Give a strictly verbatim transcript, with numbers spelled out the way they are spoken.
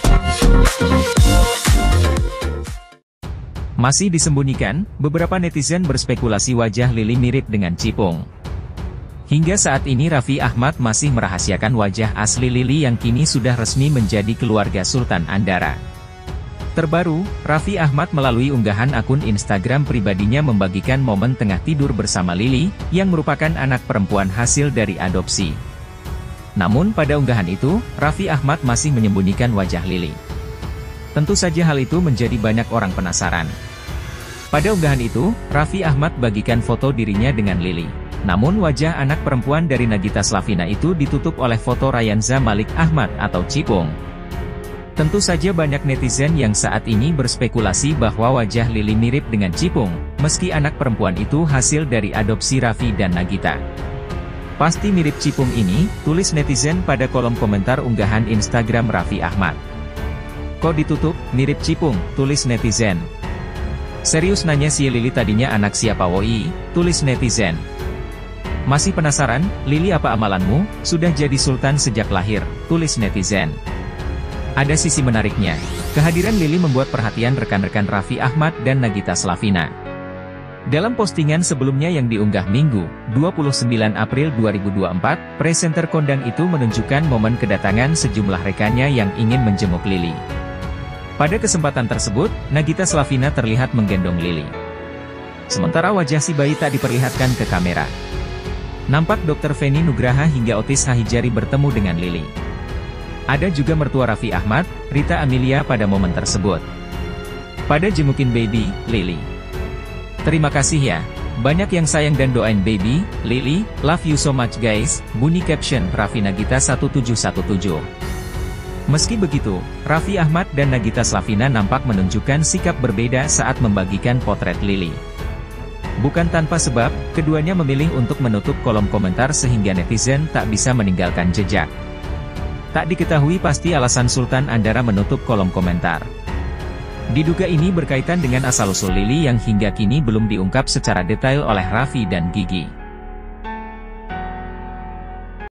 Masih disembunyikan, beberapa netizen berspekulasi wajah Lily mirip dengan Cipung. Hingga saat ini Raffi Ahmad masih merahasiakan wajah asli Lily yang kini sudah resmi menjadi keluarga Sultan Andara. Terbaru, Raffi Ahmad melalui unggahan akun Instagram pribadinya membagikan momen tengah tidur bersama Lily, yang merupakan anak perempuan hasil dari adopsi. Namun pada unggahan itu, Raffi Ahmad masih menyembunyikan wajah Lily. Tentu saja hal itu menjadi banyak orang penasaran. Pada unggahan itu, Raffi Ahmad bagikan foto dirinya dengan Lily. Namun wajah anak perempuan dari Nagita Slavina itu ditutup oleh foto Rayanza Malik Ahmad atau Cipung. Tentu saja banyak netizen yang saat ini berspekulasi bahwa wajah Lily mirip dengan Cipung, meski anak perempuan itu hasil dari adopsi Raffi dan Nagita. Pasti mirip Cipung ini, tulis netizen pada kolom komentar unggahan Instagram Raffi Ahmad. Kok ditutup, mirip Cipung, tulis netizen. Serius nanya si Lily tadinya anak siapa woi, tulis netizen. Masih penasaran, Lily apa amalanmu, sudah jadi sultan sejak lahir, tulis netizen. Ada sisi menariknya, kehadiran Lily membuat perhatian rekan-rekan Raffi Ahmad dan Nagita Slavina. Dalam postingan sebelumnya yang diunggah Minggu, dua puluh sembilan April dua ribu dua puluh empat, presenter kondang itu menunjukkan momen kedatangan sejumlah rekannya yang ingin menjenguk Lily. Pada kesempatan tersebut, Nagita Slavina terlihat menggendong Lily. Sementara wajah si bayi tak diperlihatkan ke kamera. Nampak dokter Feni Nugraha hingga Otis Hahijari bertemu dengan Lily. Ada juga mertua Raffi Ahmad, Rita Amelia pada momen tersebut. Pada jengukin baby, Lily. Terima kasih ya. Banyak yang sayang dan doain baby, Lily, love you so much guys, bunyi caption Raffi Nagita satu tujuh satu tujuh. Meski begitu, Raffi Ahmad dan Nagita Slavina nampak menunjukkan sikap berbeda saat membagikan potret Lily. Bukan tanpa sebab, keduanya memilih untuk menutup kolom komentar sehingga netizen tak bisa meninggalkan jejak. Tak diketahui pasti alasan Sultan Andara menutup kolom komentar. Diduga ini berkaitan dengan asal-usul Lily yang hingga kini belum diungkap secara detail oleh Raffi dan Gigi.